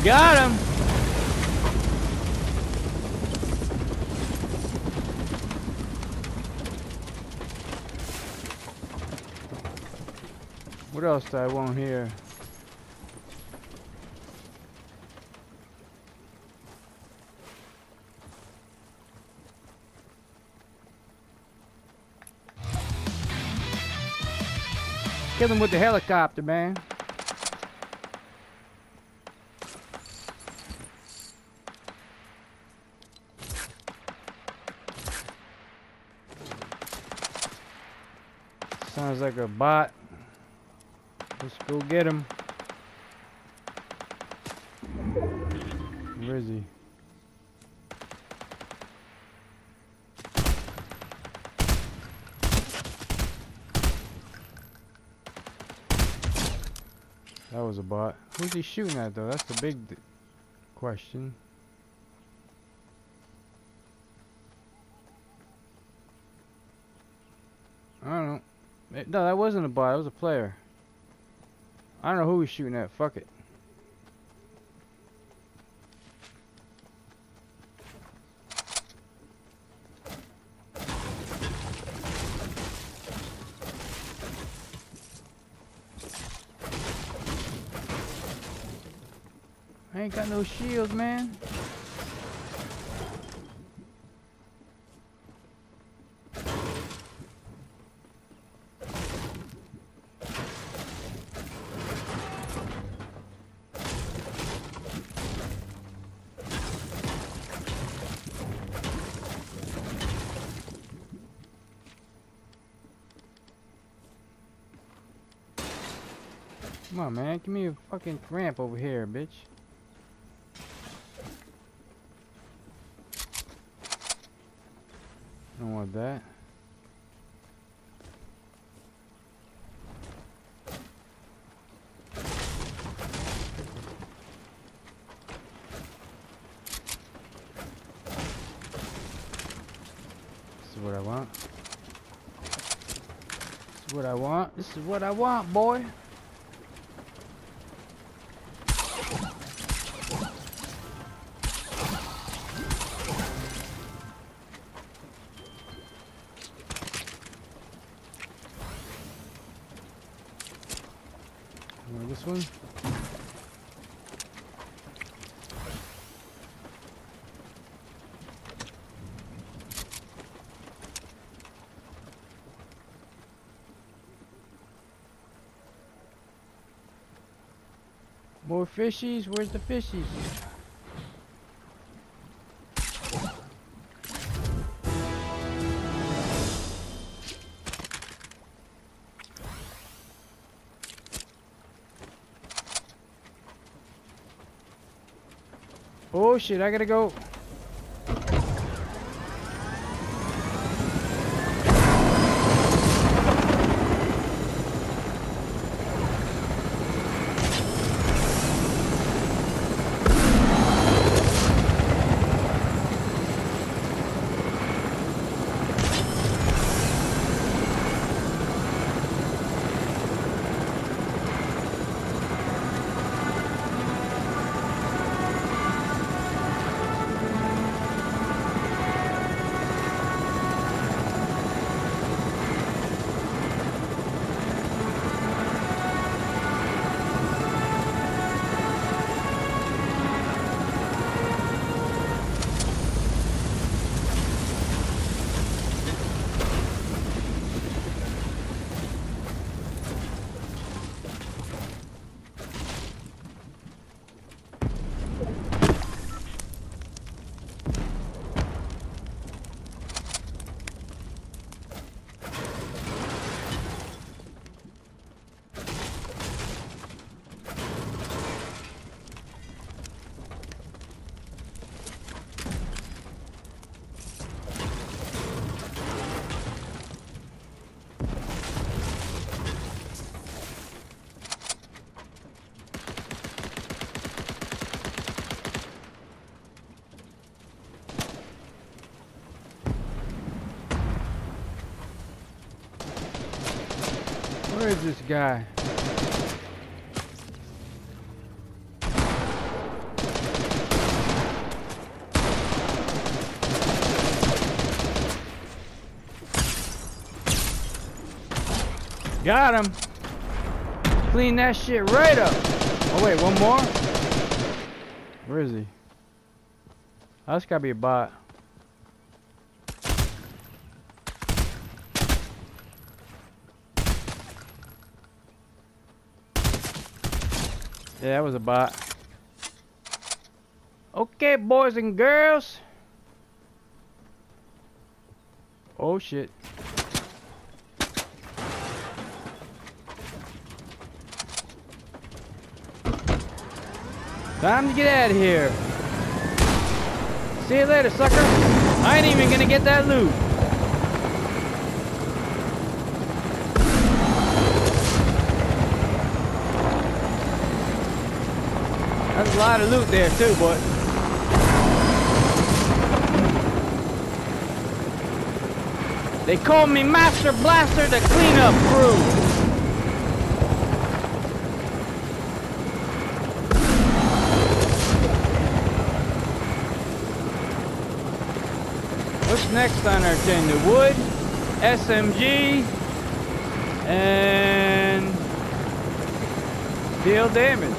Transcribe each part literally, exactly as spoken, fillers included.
Got him. What else do I want here? Kill him with the helicopter, man. Sounds like a bot. Let's go get him. Where is he? That was a bot. Who's he shooting at though? That's the big question. I don't know. No, that wasn't a bot. It was a player. I don't know who he's shooting at. Fuck it. I ain't got no shields, man. Come on, man. Give me a fucking ramp over here, bitch. I don't want that. This is what I want. This is what I want. This is what I want, boy. This one. More fishies? Where's the fishies? Oh shit, I gotta go. Where is this guy? Got him. Clean that shit right up. Oh wait, one more? Where is he? Oh, that's gotta be a bot. Yeah, that was a bot. Okay, boys and girls. Oh shit. Time to get out of here. See you later, sucker. I ain't even gonna get that loot. That's a lot of loot there too, boy. They call me Master Blaster, the cleanup crew. What's next on our agenda? Wood, S M G, and deal damage.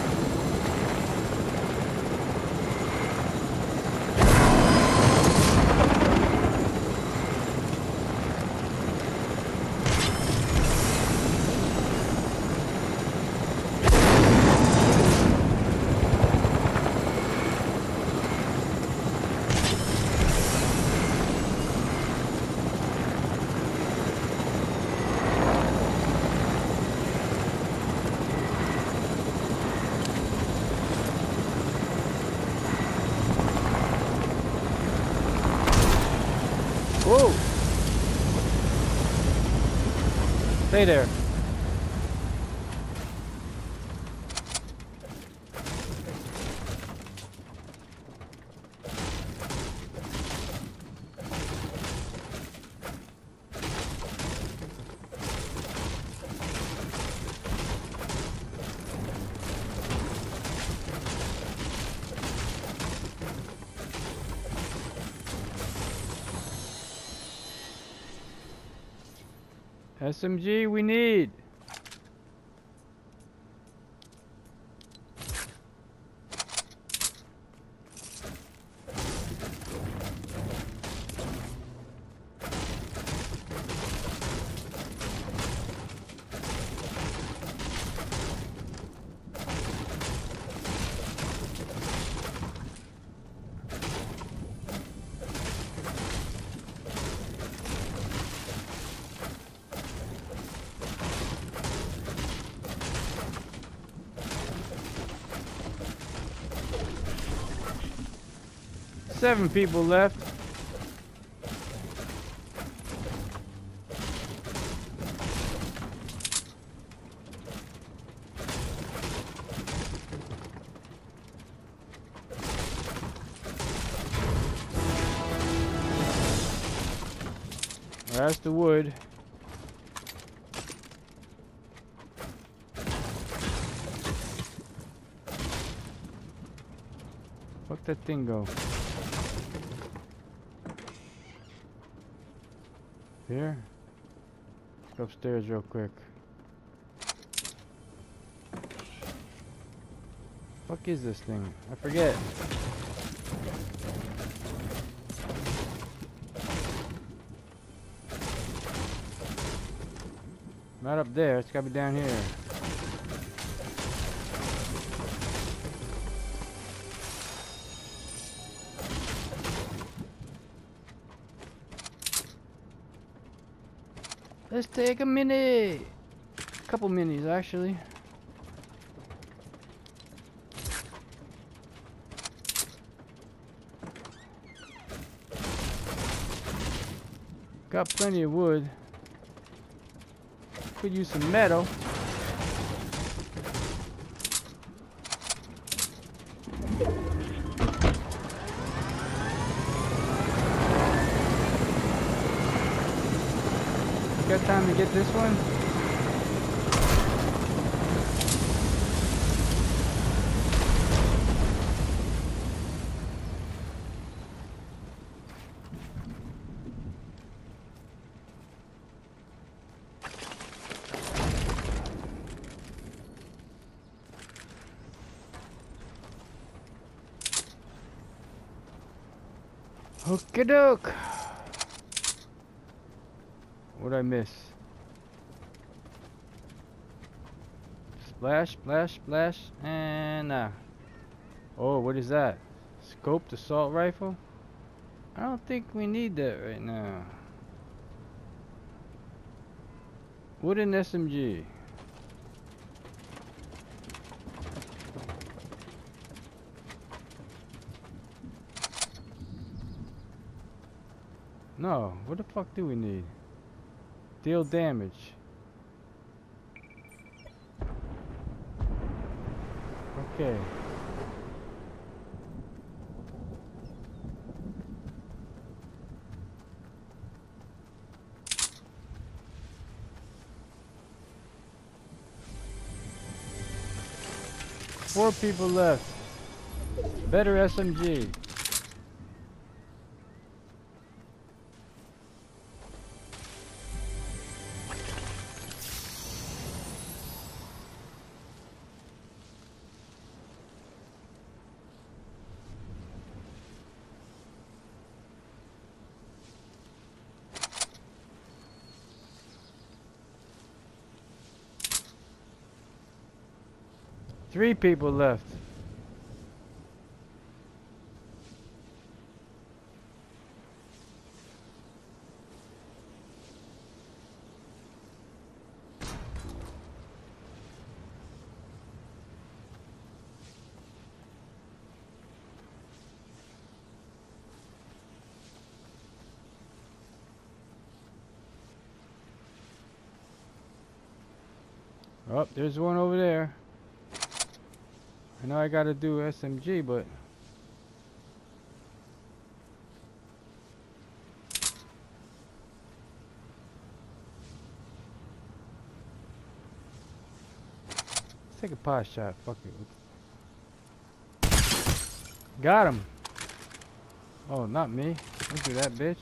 Whoa! Stay there. S M G we need. Seven people left. That's the wood. Fuck that thing go. Here? Go upstairs real quick. Fuck is this thing? I forget. Not up there, it's gotta be down here. Let's take a minute. A couple minis actually. Got plenty of wood. Could use some metal. Got time to get this one? Okie doke. What'd I miss? Splash, splash, splash, and uh. Oh, what is that? Scoped assault rifle? I don't think we need that right now. Wooden S M G. No, what the fuck do we need? Deal damage. Okay. Four people left. Better S M G. Three people left. Oh, there's one over there. I know I gotta do S M G, but let's take a pot shot. Fuck it. Got him. Oh, not me. Look at that bitch.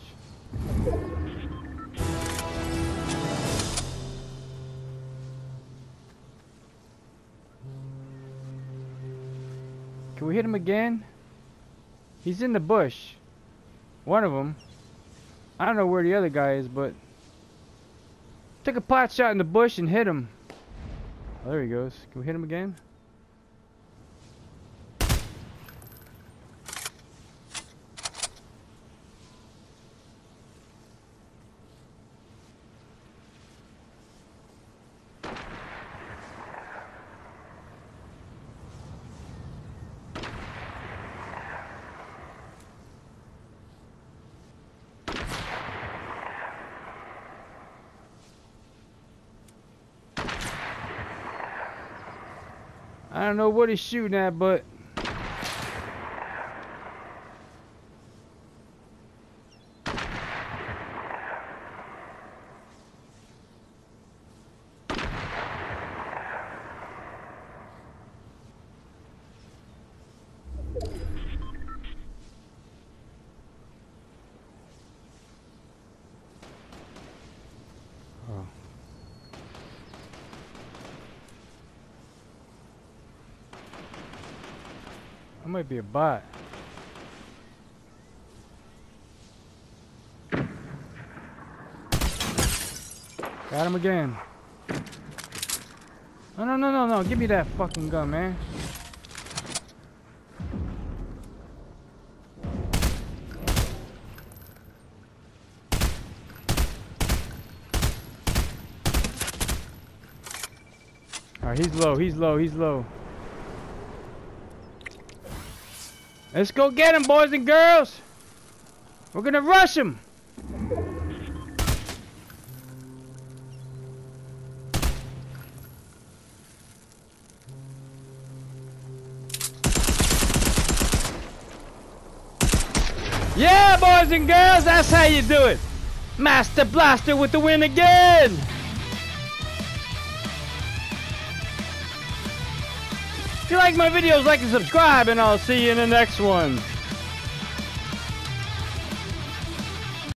Can we hit him again? He's in the bush. One of them. I don't know where the other guy is, but take a pot shot in the bush and hit him. Oh, there he goes. Can we hit him again? I don't know what he's shooting at, but oh. That might be a bot. Got him again. No, no, no, no, no. Give me that fucking gun, man. Alright, he's low, he's low, he's low. Let's go get him, boys and girls. We're gonna rush him. Yeah, boys and girls, that's how you do it. Master Blaster with the win again. If you like my videos, like and subscribe, and I'll see you in the next one.